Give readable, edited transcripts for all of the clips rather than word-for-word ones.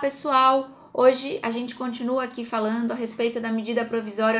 pessoal! Hoje a gente continua aqui falando a respeito da medida provisória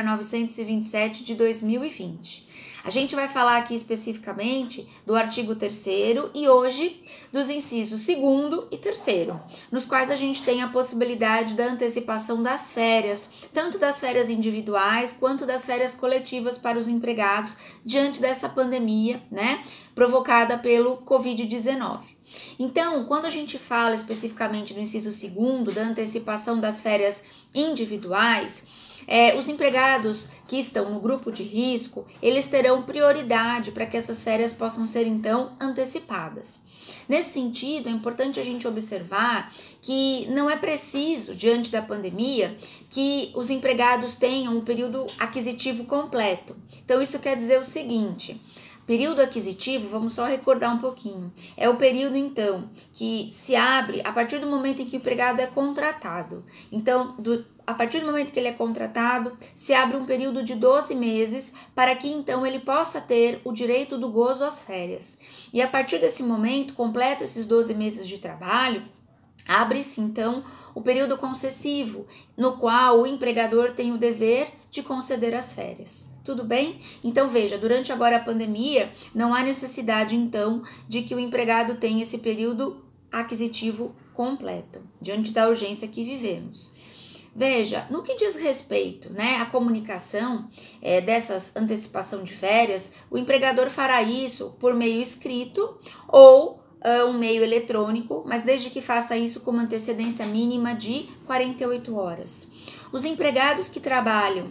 927 de 2020. A gente vai falar aqui especificamente do artigo 3º e hoje dos incisos 2º e 3º, nos quais a gente tem a possibilidade da antecipação das férias, tanto das férias individuais quanto das férias coletivas para os empregados diante dessa pandemia, né, provocada pelo Covid-19. Então, quando a gente fala especificamente do inciso 2º, da antecipação das férias individuais, os empregados que estão no grupo de risco, eles terão prioridade para que essas férias possam ser, então, antecipadas. Nesse sentido, é importante a gente observar que não é preciso, diante da pandemia, que os empregados tenham um período aquisitivo completo. Então, isso quer dizer o seguinte: período aquisitivo, vamos só recordar um pouquinho, é o período, então, que se abre a partir do momento em que o empregado é contratado. Então, a partir do momento que ele é contratado, se abre um período de 12 meses para que, então, ele possa ter o direito do gozo às férias. E a partir desse momento, completo esses 12 meses de trabalho, abre-se, então, o período concessivo, no qual o empregador tem o dever de conceder as férias. Tudo bem? Então, veja, durante agora a pandemia, não há necessidade, então, de que o empregado tenha esse período aquisitivo completo, diante da urgência que vivemos. Veja, no que diz respeito, né, à comunicação dessas antecipação de férias, o empregador fará isso por meio escrito ou um meio eletrônico, mas desde que faça isso com uma antecedência mínima de 48 horas. Os empregados que trabalham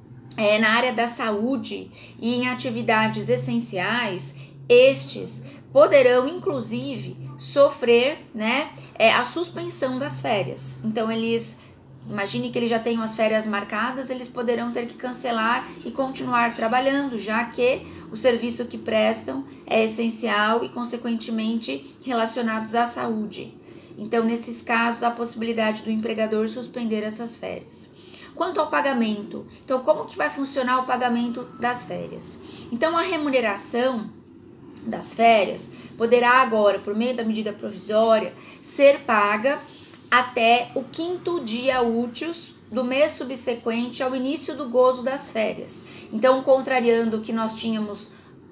na área da saúde e em atividades essenciais, estes poderão, inclusive, sofrer, né, a suspensão das férias. Então, imagine que eles já tenham as férias marcadas, eles poderão ter que cancelar e continuar trabalhando, já que o serviço que prestam é essencial e, consequentemente, relacionados à saúde. Então, nesses casos, há a possibilidade do empregador suspender essas férias. Quanto ao pagamento, então como que vai funcionar o pagamento das férias? Então, a remuneração das férias poderá agora, por meio da medida provisória, ser paga até o 5º dia útil do mês subsequente ao início do gozo das férias. Então, contrariando o que nós tínhamos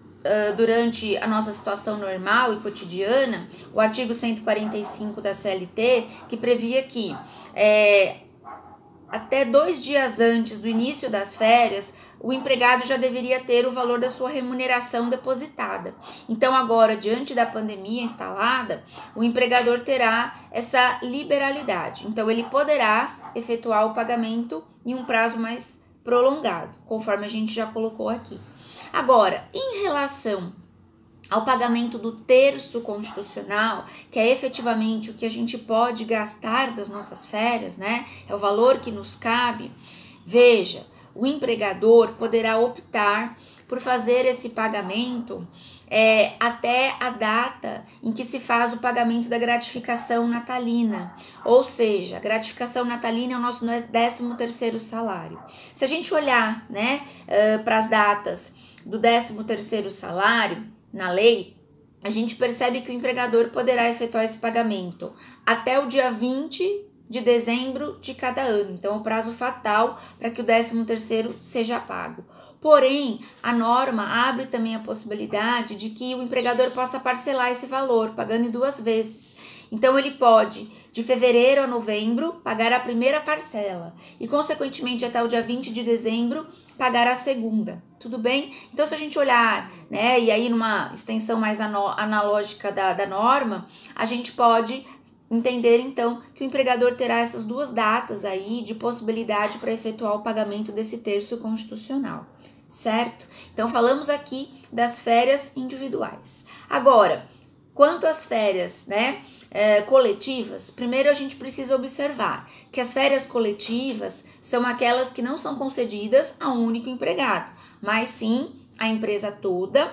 durante a nossa situação normal e cotidiana, o artigo 145 da CLT, que previa que até 2 dias antes do início das férias, o empregado já deveria ter o valor da sua remuneração depositada. Então, agora, diante da pandemia instalada, o empregador terá essa liberalidade. Então, ele poderá efetuar o pagamento em um prazo mais prolongado, conforme a gente já colocou aqui. Agora, em relação ao pagamento do terço constitucional, que é efetivamente o que a gente pode gastar das nossas férias, né? É o valor que nos cabe. Veja, o empregador poderá optar por fazer esse pagamento até a data em que se faz o pagamento da gratificação natalina. Ou seja, a gratificação natalina é o nosso 13º salário. Se a gente olhar, né, para as datas do 13º salário, na lei, a gente percebe que o empregador poderá efetuar esse pagamento até o dia 20 de dezembro de cada ano. Então, é o prazo fatal para que o 13º seja pago. Porém, a norma abre também a possibilidade de que o empregador possa parcelar esse valor, pagando em 2 vezes. Então, ele pode, de fevereiro a novembro, pagar a primeira parcela e, consequentemente, até o dia 20 de dezembro, pagar a segunda. Tudo bem? Então, se a gente olhar, né, e aí numa extensão mais analógica da norma, a gente pode entender, então, que o empregador terá essas 2 datas aí de possibilidade para efetuar o pagamento desse terço constitucional, certo? Então, falamos aqui das férias individuais. Agora, quanto às férias, né, coletivas, primeiro a gente precisa observar que as férias coletivas são aquelas que não são concedidas a um único empregado, mas sim à empresa toda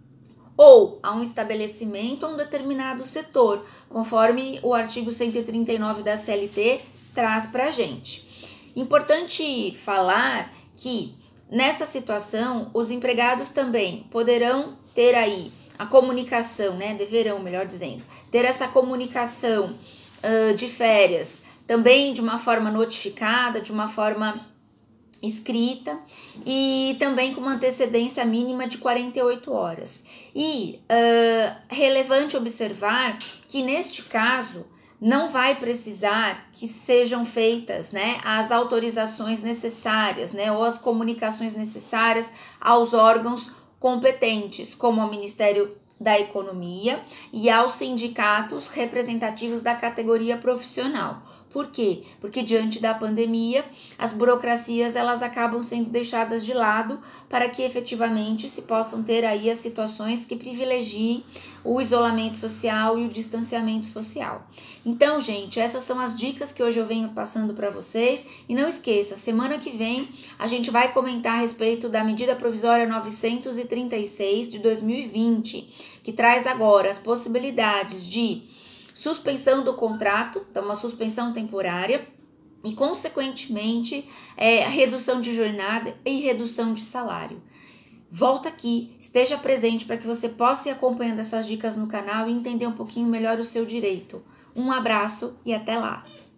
ou a um estabelecimento ou um determinado setor, conforme o artigo 139 da CLT traz para a gente. Importante falar que nessa situação os empregados também poderão ter aí a comunicação, né, deverão, melhor dizendo, ter essa comunicação de férias também de uma forma notificada, de uma forma escrita e também com uma antecedência mínima de 48 horas. E relevante observar que neste caso não vai precisar que sejam feitas, né, as autorizações necessárias, né, ou as comunicações necessárias aos órgãos competentes, como ao Ministério da Economia e aos sindicatos representativos da categoria profissional. Por quê? Porque diante da pandemia, as burocracias elas acabam sendo deixadas de lado para que efetivamente se possam ter aí as situações que privilegiem o isolamento social e o distanciamento social. Então, gente, essas são as dicas que hoje eu venho passando para vocês. E não esqueça, semana que vem a gente vai comentar a respeito da medida provisória 936 de 2020, que traz agora as possibilidades de suspensão do contrato, então uma suspensão temporária e, consequentemente, a redução de jornada e redução de salário. Volta aqui, esteja presente para que você possa ir acompanhando essas dicas no canal e entender um pouquinho melhor o seu direito. Um abraço e até lá!